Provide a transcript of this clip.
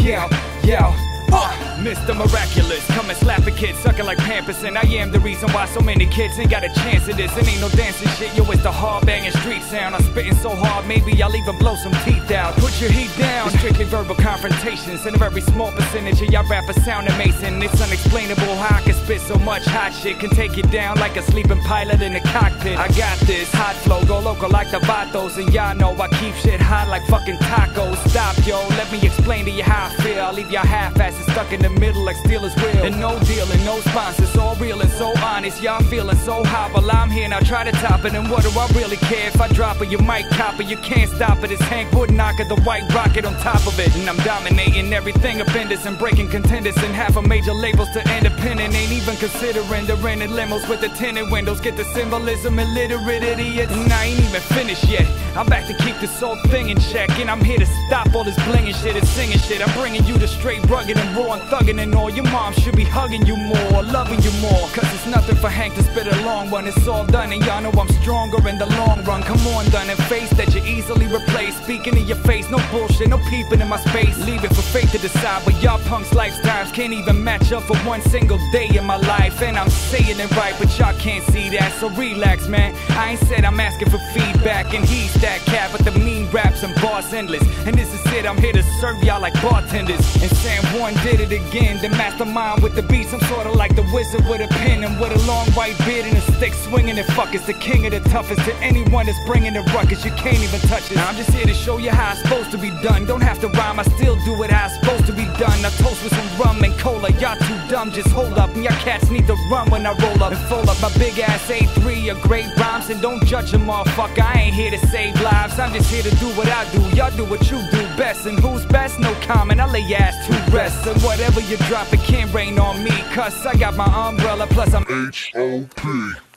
Mr. Miraculous, come and slap a kid, sucking like Pampers, and I am the reason why so many kids ain't got a chance at this. It ain't no dancing shit, yo, it's the hard banging street sound. I'm spitting so hard, maybe I'll even blow some teeth out. Put your heat down. It's strictly verbal confrontations, and a very small percentage of y'all rappers sound amazing. It's unexplainable how I can spit so much hot shit, can take you down like a sleeping pilot in the cockpit. I got this hot flow, go local like the Vatos, and y'all know I keep shit hot like fucking tacos. Stop, yo, let me explain to you how I feel. I'll leave y'all half-asses stuck in the middle like Steelers wheel. And no dealing, no sponsors, all real and so honest. Y'all feeling so hot, well I'm here, now try to top it. And what do I really care if I drop it? You might cop it, you can't stop it. It's Hank Woodknocker, the white rocket on top of it. And I'm dominating everything offenders and breaking contenders. And half of major labels to independent ain't even considering the rented limos with the tinted windows. Get the symbolism, illiterate idiots. And I ain't even finished yet, I'm back to keep this whole thing in check. And I'm here to stop all this blinging shit and singing shit. I'm bringing you the straight rugged and raw and thugging and all. Your mom should be hugging you more, loving you more. Cause it's nothing for Hank to spit a long one. It's all done and y'all know I'm stronger in the long run. Come on, done and face that you easily replace. Speaking in your face, no bullshit, no peeping in my space. Leave it for fate to decide, but y'all punks' lifetimes can't even match up for one single day in my life. And I'm saying it right, but y'all can't see that, so relax, man. I ain't said I'm asking for feedback, and he's that cat, but the mean raps and bars endless. And this is it, I'm here to serve y'all like bartenders. And San Juan did it again, the mastermind with the beats. I'm sorta like the wizard with a pen and with a long white beard and a stick swinging it. Fuck, it's the king of the toughest. To anyone that's bringing the ruckus, you can't even touch it. Now I'm just here to show you how it's supposed to be done. Don't have to rhyme, I still do it how it's supposed to be done. I toast with some rum and cola, y'all too dumb, just hold up. And y'all cats need to run when I roll up and fold up my big ass A3 of great rhymes. And don't judge a motherfucker, I ain't here to save lives, I'm just here to do what I do. Y'all do what you do best, and who's best? No comment, I lay your ass to rest. And whatever you drop, it can't rain on me, cause I got my umbrella, plus I'm H.O.P.